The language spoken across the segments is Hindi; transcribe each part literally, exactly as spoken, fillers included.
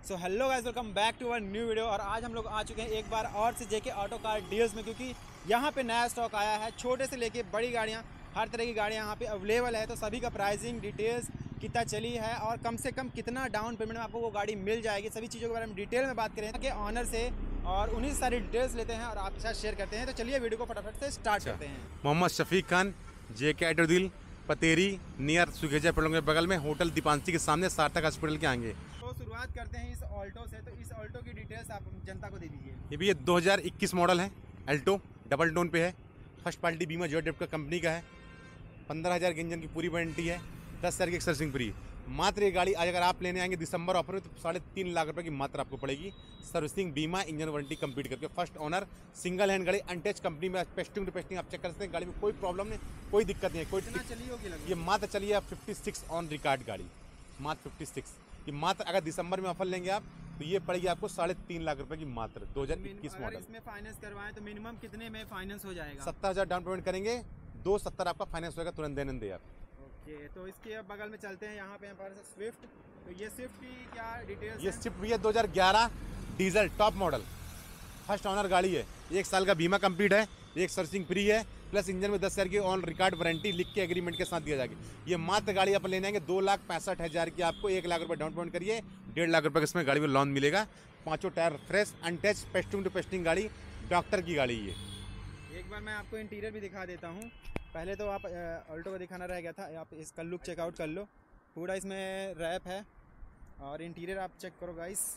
So hello guys, welcome back to our new video. और आज हम लोग आ चुके हैं एक बार और से जेके ऑटो कार डील्स में, क्योंकि यहाँ पे नया स्टॉक आया है। छोटे से लेके बड़ी गाड़ियाँ, हर तरह की गाड़ियाँ यहाँ पे अवेलेबल है। तो सभी का प्राइसिंग डिटेल्स कितना चली है और कम से कम कितना डाउन पेमेंट में आपको वो गाड़ी मिल जाएगी, सभी चीज़ों के बारे में डिटेल में बात करें के ऑनर से और उन्हीं से सारी डिटेल्स लेते हैं और आपके साथ शेयर करते हैं। तो चलिए वीडियो को फटाफट से स्टार्ट करते हैं। Mohammad Shafiq Khan, JK auto deal, Pateri near Sukheja पेड़ों के बगल में, होटल दीपांशी के सामने, सार्थक हॉस्पिटल के आगे। तो शुरुआत करते हैं इस ऑल्टो से। तो इस ऑल्टो की डिटेल्स आप जनता को दे दीजिए। ये भी ये दो हज़ार इक्कीस मॉडल है। अल्टो डबल टोन पे है। फर्स्ट पार्टी बीमा जो डेप का कंपनी का है। पंद्रह हज़ार की इंजन की पूरी वारंटी है। दस हज़ार की सर्विसिंग फ्री। मात्र ये गाड़ी आज अगर आप लेने आएंगे दिसंबर ऑफर में तो साढ़े तीन लाख रुपए की मात्र आपको पड़ेगी। सर्विसिंग, बीमा, इंजन वारंटी कंप्लीट करके। फर्स्ट ओनर, सिंगल हैंड गाड़ी, अनटच कंपनी में। पेस्टिंग टू पेस्टिंग आप चेक कर सकते हैं। गाड़ी में कोई प्रॉब्लम नहीं, कोई दिक्कत नहीं है। कोई चली होगी लगभग? ये मात्र चलिए आप छप्पन ऑन रिकॉर्ड गाड़ी, मात्र छप्पन। ये मात्र अगर दिसंबर में ऑफर लेंगे आप तो ये पड़ेगी आपको साढ़े तीन लाख रुपए की मात्र दो हज़ार इक्कीस मॉडल। इसमें फाइनेंस करवाएं तो मिनिमम कितने में फाइनेंस हो जाएगा? सत्तर हज़ार डाउन पेमेंट करेंगे, दो सत्तर आपका फाइनेंस होगा तुरंत देने दे आप। ओके, तो इसके बगल में चलते हैं। यहाँ पे हमारे साथ स्विफ्ट। तो ये स्विफ्ट की क्या डिटेल्स? ये स्विफ्ट भी है दो हज़ार ग्यारह diesel top model. First owner गाड़ी है। एक साल का बीमा कंप्लीट है, एक सर्विसिंग फ्री है, प्लस इंजन में दस हज़ार की ऑन रिकॉर्ड वारंटी लिख के एग्रीमेंट के साथ दिया जाएगी। ये मात्र गाड़ी आप लेने आएंगे दो लाख पैंसठ हज़ार की, आपको एक लाख रुपए डाउन पेमेंट करिए, डेढ़ लाख रुपए इसमें गाड़ी में लोन मिलेगा। पांचों tyre fresh, untouch, pasting to pasting गाड़ी, डॉक्टर की गाड़ी। ये एक बार मैं आपको इंटीरियर भी दिखा देता हूँ। पहले तो आप ऑल्टो को दिखाना रह गया था, आप इसका लुक चेकआउट कर लो। पूरा इसमें रैप है और इंटीरियर आप चेक करो गाइस।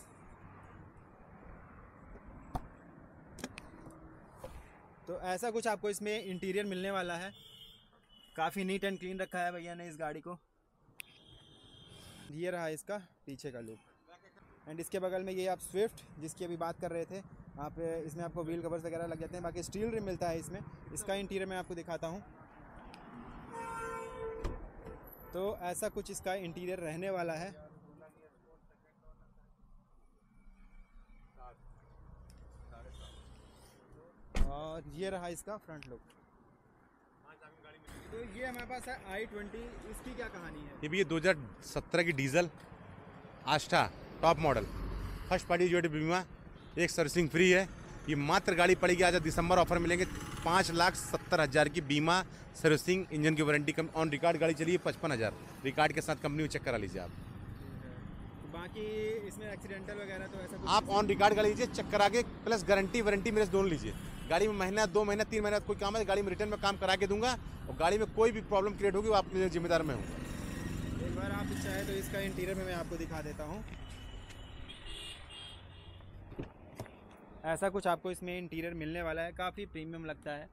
तो ऐसा कुछ आपको इसमें इंटीरियर मिलने वाला है। काफ़ी नीट एंड क्लीन रखा है भैया ने इस गाड़ी को। ये रहा इसका पीछे का लुक। एंड इसके बगल में ये आप स्विफ्ट जिसकी अभी बात कर रहे थे, आप इसमें आपको व्हील कवर्स वगैरह लग जाते हैं। बाकी स्टील रिम मिलता है इसमें। इसका इंटीरियर मैं आपको दिखाता हूँ। तो ऐसा कुछ इसका इंटीरियर रहने वाला है। और ये रहा इसका फ्रंट लुक। तो ये हमारे पास है आई ट्वेंटी। इसकी क्या कहानी है? ये भी ये दो हज़ार सत्रह की डीजल आस्था टॉप मॉडल। फर्स्ट पार्टी जो बीमा, एक सर्विसिंग फ्री है। ये मात्र गाड़ी पड़ेगी आज दिसंबर ऑफर मिलेंगे पाँच लाख सत्तर हज़ार की बीमा, सर्विसिंग, इंजन की वारंटी कम, ऑन रिकॉर्ड गाड़ी चलिए पचपन हज़ार रिकॉर्ड के साथ कंपनी में चेक करा लीजिए आप। बाकी इसमें एक्सीडेंटल वगैरह तो ऐसा कुछ आप ऑन रिकॉर्ड गाड़ी लीजिए, चेक करा के, प्लस गारंटी वारंटी मेरे से दोनों लीजिए। गाड़ी में महीना, दो महीना, तीन महीना कोई काम है, गाड़ी में रिटर्न में काम करा के दूंगा और गाड़ी में कोई भी प्रॉब्लम क्रिएट होगी वो आपके लिए जिम्मेदार मैं हूँ। एक बार आप चाहे तो इसका इंटीरियर में मैं आपको दिखा देता हूँ। ऐसा कुछ आपको इसमें इंटीरियर मिलने वाला है। काफ़ी प्रीमियम लगता है।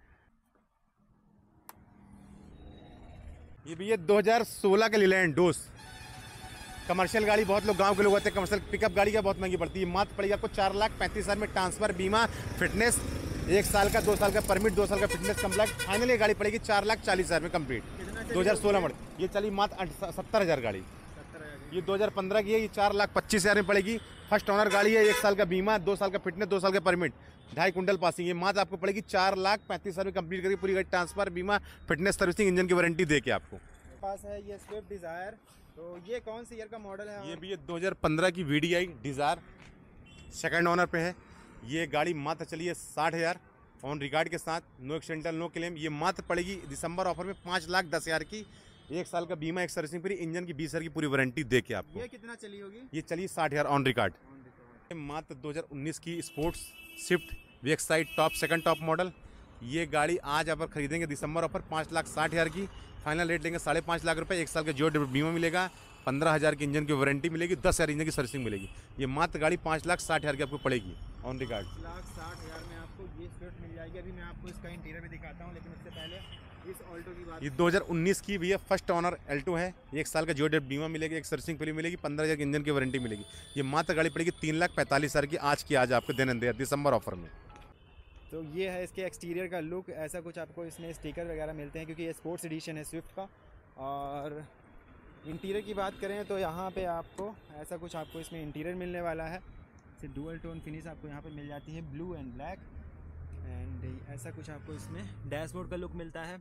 ये भी ये दो हज़ार सोलह के लीलैंड डोस कमर्शियल गाड़ी। बहुत लोग गांव के लोग आते हैं, कमर्शियल पिकअप गाड़ी क्या बहुत महंगी पड़ती है। मात्र पड़ेगी आपको चार लाख पैंतीस हज़ार में, ट्रांसफर, बीमा, फिटनेस, एक साल का, दो साल का परमिट, दो साल का फिटनेस कंप्लीट। फाइनली ये गाड़ी पड़ेगी चार लाख चालीस हज़ार में कंप्लीट। दो हज़ार सोलह मॉडल। ये चली मात्र सत्तर हज़ार गाड़ी। ये दो हज़ार पंद्रह की है। ये चार लाख पच्चीस हज़ार में पड़ेगी। फर्स्ट ओनर गाड़ी है, एक साल का बीमा, दो साल का फिटनेस, दो साल का परमिट, ढाई कुंटल पासिंग। ये मात्र आपको पड़ेगी चार लाख पैंतीस हज़ार में कंप्लीट करके पूरी गाड़ी, ट्रांसफर, बीमा, फिटनेस, सर्विसिंग, इंजन की वारंटी दे के आपको। पास है ये स्विफ्ट डिज़ायर। तो ये कौन सी ईयर का मॉडल है? ये भी ये दो हज़ार पंद्रह की V D I Dzire second owner पे है। ये गाड़ी मात्र चली है साठ हज़ार ऑन रिकॉर्ड के साथ, नो एक्सीडेंटल, नो क्लेम। ये मात्र पड़ेगी दिसंबर ऑफर में पाँच लाख दस हज़ार की, एक साल का बीमा, एक सर्विसिंग फ्री, इंजन की बीस हज़ार की पूरी वारंटी दे के आपको। ये कितना चली होगी? ये चली साठ हज़ार ऑन रिकॉर्ड। मात्र दो हज़ार उन्नीस की sports Swift V X I top second top model. ये गाड़ी आज आप खरीदेंगे दिसंबर ऑफर पाँच लाख साठ हज़ार की, फाइनल रेट लेंगे साढ़े पाँच लाख रुपए, एक साल का जो बीमा मिलेगा, पंद्रह हज़ार की इंजन की वारंटी मिलेगी, दस हज़ार इंजन की सर्विसिंग मिलेगी। ये मात्र गाड़ी पाँच लाख साठ हज़ार की आपको पड़ेगी ऑन रिकॉर्ड। लाख साठ हज़ार में आपको ये स्विफ्ट मिल जाएगी। अभी मैं आपको इसका इंटीरियर भी दिखाता हूँ, लेकिन उससे पहले इस ऑल्टो की बात। ये दो हज़ार उन्नीस की भी है। फर्स्ट ओनर अल्टो है। एक साल का जो बीमा मिलेगा, एक सर्विसिंग फ्री मिलेगी, पंद्रह हज़ार की इंजन की वारंटी मिलेगी। ये मात्र गाड़ी पड़ेगी तीन लाख पैंतालीस हज़ार की आज की आज आपको देने दे दिसंबर ऑफर में। तो ये है इसके एक्सटीरियर का लुक। ऐसा कुछ आपको इसमें स्टिकर वगैरह मिलते हैं क्योंकि ये स्पोर्ट्स एडिशन है स्विफ्ट का। और इंटीरियर की बात करें तो यहाँ पे आपको ऐसा कुछ आपको इसमें इंटीरियर मिलने वाला है। से डुअल टोन फिनिश आपको यहाँ पे मिल जाती है, ब्लू एंड ब्लैक। एंड ऐसा कुछ आपको इसमें डैशबोर्ड का लुक मिलता है।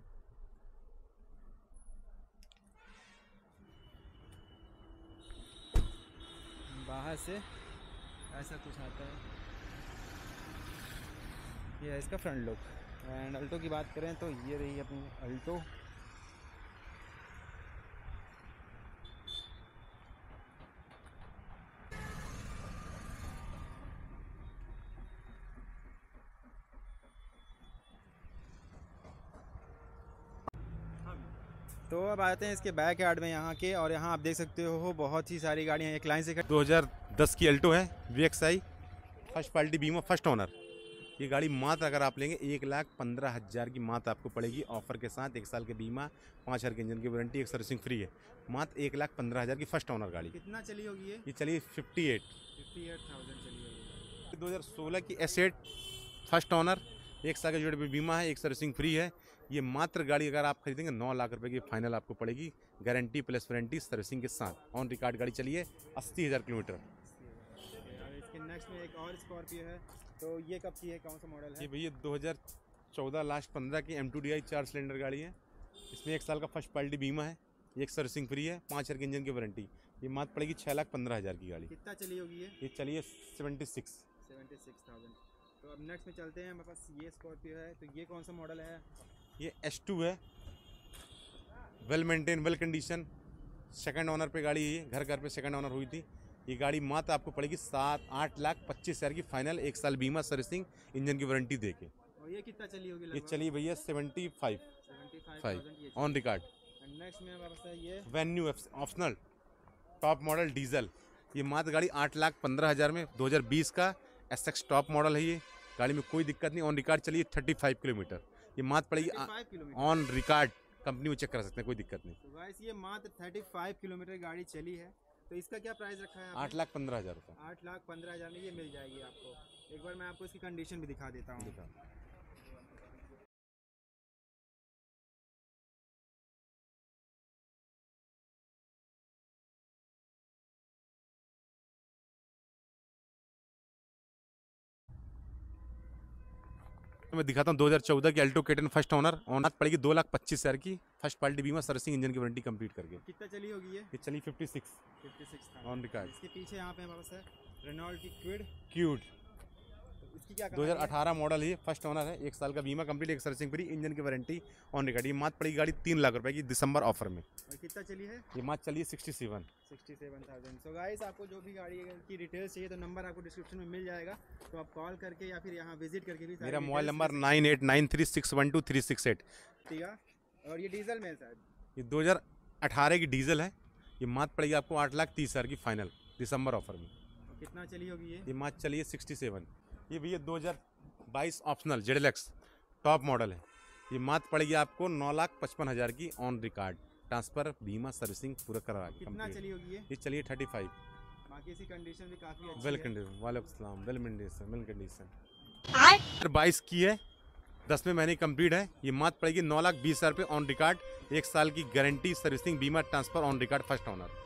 बाहर से ऐसा कुछ आता है। ये है इसका फ्रंट लुक। एंड अल्टो की बात करें तो ये रही अपनी अल्टो। तो अब आते हैं इसके बैक यार्ड में यहाँ के, और यहाँ आप देख सकते हो बहुत ही सारी गाड़ियाँ एक लाइन से खड़ी। दो हज़ार दस की अल्टो है V X I, first party बीमा, फर्स्ट ओनर। ये गाड़ी मात्र अगर आप लेंगे एक लाख पंद्रह हज़ार की मात्र आपको पड़ेगी ऑफर के साथ। एक साल के बीमा, पाँच हज़ार के इंजन की वारंटी, एक सर्विसिंग फ्री है। मात्र एक लाख पंद्रह हज़ार की फर्स्ट ओनर गाड़ी। कितना चली होगी ये? ये चलिए fifty eight fifty eight thousand चली होगी। दो हज़ार सोलह की एस एट फर्स्ट ओनर, एक साल का जोड़े पे बीमा है, एक सर्विसिंग फ्री है। ये मात्र गाड़ी अगर आप खरीदेंगे नौ लाख रुपए की फाइनल आपको पड़ेगी, गारंटी प्लस वारंटी सर्विसिंग के साथ। ऑन रिकॉर्ड गाड़ी चलिए अस्सी हज़ार किलोमीटर। इसके नेक्स्ट में एक और स्कॉर्पियो है, तो ये कब की है, कौन सा मॉडल है? ये भैया दो हज़ार चौदह लास्ट पंद्रह की एम टू डी आई चार सिलेंडर गाड़ी है। इसमें एक साल का फर्स्ट पार्टी बीमा है, एक सर्विसिंग फ्री है, पाँच हज़ार के इंजन की वारंटी। ये मात्र पड़ेगी छः लाख पंद्रह हज़ार की गाड़ी। कितना चली होगी ये? ये चलिए seventy six seventy six thousand. तो अब नेक्स्ट में चलते हैं, हमारे पास ये स्कॉर्पियो है, तो ये कौन सा मॉडल है? ये एस टू है, well maintain, well condition, second owner पे गाड़ी है। घर घर पे सेकंड ओनर हुई थी। ये गाड़ी मात्र आपको पड़ेगी सात आठ लाख पच्चीस हज़ार की फाइनल, एक साल बीमा, सर्विसिंग, इंजन की वारंटी दे के। और ये कितना चली होगी? ये चलिए भैया seventy five five on record. Next में हमारे पास है ये Venue optional top model diesel. ये मात्र गाड़ी आठ लाख पंद्रह हज़ार में, दो हज़ार बीस का एस एक्स टॉप मॉडल है। ये गाड़ी में कोई दिक्कत नहीं, ऑन रिकॉर्ड चलिए थर्टी फाइव किलोमीटर। ये मात्र पड़ेगी ऑन रिकॉर्ड, कंपनी में चेक करा सकते हैं, कोई दिक्कत नहीं। तो गाइस ये मात्र पैंतीस किलोमीटर गाड़ी चली है, तो इसका क्या प्राइस रखा है? आठ लाख पंद्रह हज़ार रुपये। आठ लाख पंद्रह हज़ार में ये मिल जाएगी आपको। एक बार मैं आपको इसकी कंडीशन भी दिखा देता हूँ। मैं दिखाता हूँ दो हज़ार चौदह की अल्टो के टेन फर्स्ट ओनर, ऑन पड़ेगी दो लाख पच्चीस हज़ार की, फर्स्ट पार्टी बीमा, सर्विसिंग, इंजन की वारंटी कंप्लीट करके। कितना चली होगी ये? ये चली fifty six fifty six on record. इसके पीछे यहाँ पे हमारे पास है रेनॉल्ट की क्विड क्यूट, तो इसकी क्या दो हज़ार अठारह मॉडल है, फर्स्ट ओनर है, एक साल का बीमा कंप्लीट, एक सर्विसिंग फ्री, इंजन की वारंटी, ऑन रिकॉर्ड। ये मात्र पड़ेगी गाड़ी तीन लाख रुपए की दिसंबर ऑफर में। और कितना चली है? ये मात्र चलिए sixty seven sixty seven thousand. So guys आपको जो भी गाड़ी की डिटेल्स चाहिए तो नंबर आपको डिस्क्रिप्शन में मिल जाएगा, तो आप कॉल करके या फिर यहाँ विजिट करके भी। मेरा mobile number nine eight nine three six one two three six eight. ठीक है। और ये डीजल में है शायद? ये दो हज़ार अठारह की डीजल है। ये मात्र पड़ेगी आपको आठ लाख तीस हज़ार की फाइनल दिसंबर ऑफर में। कितना चली होगी ये? ये मात्र चलिए सिक्सटी सेवन। ये भैया दो हज़ार बाईस optional Z L X top model है। ये मात्र पड़ेगी आपको नौ लाख पचपन हज़ार की, ऑन रिकॉर्ड, ट्रांसफर, बीमा, सर्विसिंग पूरा करवा के। कितना चली होगी ये? ये चलिए थर्टी फाइव। बाकी इसकी कंडीशन भी काफ़ी अच्छी वेल है। कंडीशन, वालेकुम सलाम, वेल कंडीशन, वेल कंडीशन। बाईस की है, दसवें महीने कंप्लीट है। ये मात्र पड़ेगी नौ लाख बीस हज़ार रुपये, ऑन रिकॉर्ड, एक साल की गारंटी, सर्विसिंग, बीमा, transfer, on record, first owner.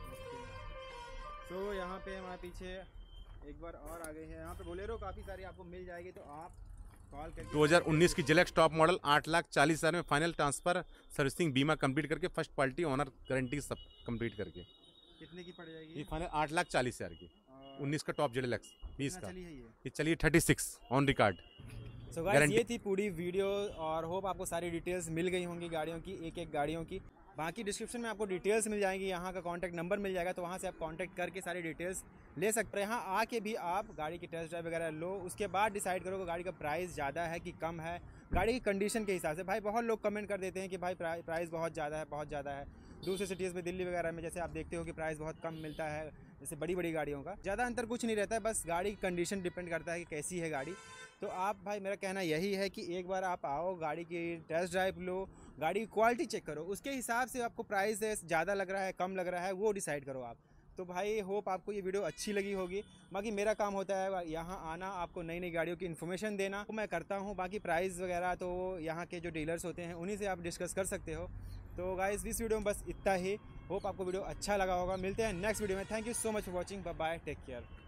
तो यहाँ पे हमारे पीछे एक बार और आ गए हैं, यहाँ पे बोलेरो काफ़ी सारी आपको मिल जाएगी, तो आप कॉल करके। दो हज़ार उन्नीस की जेलेक्स टॉप मॉडल, आठ लाख चालीस हज़ार में फाइनल, ट्रांसफर, सर्विसिंग, बीमा कंप्लीट करके, फर्स्ट पार्टी, ओनर, गारंटी सब कंप्लीट करके। कितने की पड़ जाएगी ये फाइनल आठ लाख चालीस हज़ार की, उन्नीस का टॉप जेलेक्स, बीस का। चली है ये? ये चलिए thirty six on record. So guys ये थी पूरी वीडियो, और होप आपको सारी डिटेल्स मिल गई होंगी गाड़ियों की, एक एक गाड़ियों की। बाकी डिस्क्रिप्शन में आपको डिटेल्स मिल जाएंगी, यहाँ का कॉन्टैक्ट नंबर मिल जाएगा, तो वहाँ से आप कॉन्टैक्ट करके सारी डिटेल्स ले सकते हैं। यहाँ आके भी आप गाड़ी की टेस्ट ड्राइव वगैरह लो, उसके बाद डिसाइड करो कि गाड़ी का प्राइस ज़्यादा है कि कम है, गाड़ी की कंडीशन के हिसाब से। भाई बहुत लोग कमेंट कर देते हैं कि भाई प्राइस बहुत ज़्यादा है, बहुत ज़्यादा है। दूसरे सिटीज़ में, दिल्ली वगैरह में जैसे आप देखते हो कि प्राइस बहुत कम मिलता है, जैसे बड़ी बड़ी गाड़ियों का ज़्यादा अंतर कुछ नहीं रहता है, बस गाड़ी की कंडीशन डिपेंड करता है कि कैसी है गाड़ी। तो आप भाई, मेरा कहना यही है कि एक बार आप आओ, गाड़ी की टेस्ट ड्राइव लो, गाड़ी की क्वालिटी चेक करो, उसके हिसाब से आपको प्राइस ज़्यादा लग रहा है, कम लग रहा है, वो डिसाइड करो आप। तो भाई होप आपको ये वीडियो अच्छी लगी होगी। बाकी मेरा काम होता है यहाँ आना, आपको नई नई गाड़ियों की इन्फॉर्मेशन देना, वो मैं करता हूँ। बाकी प्राइस वगैरह तो यहाँ के जो डीलर्स होते हैं उन्हीं से आप डिस्कस कर सकते हो। तो गाइस इस वीडियो में बस इतना ही। होप आपको वीडियो अच्छा लगा होगा। मिलते हैं नेक्स्ट वीडियो में। Thank you so much for watching. Bye bye, take care.